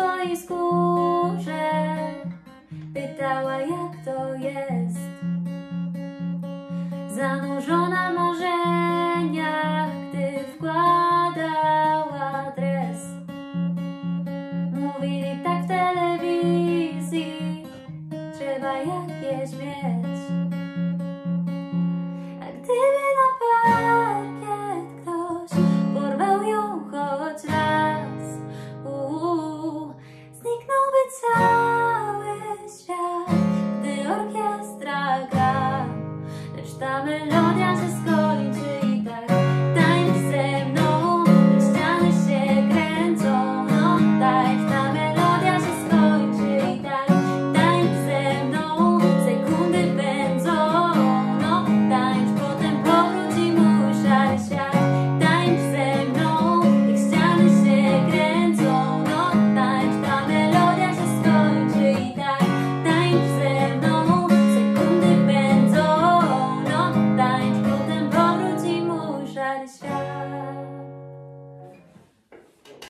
swojej skórze pytała, jak to jest, zanurzona w marzeniach, gdy wkładała dres. Mówili tak w telewizji, trzeba jakieś mieć.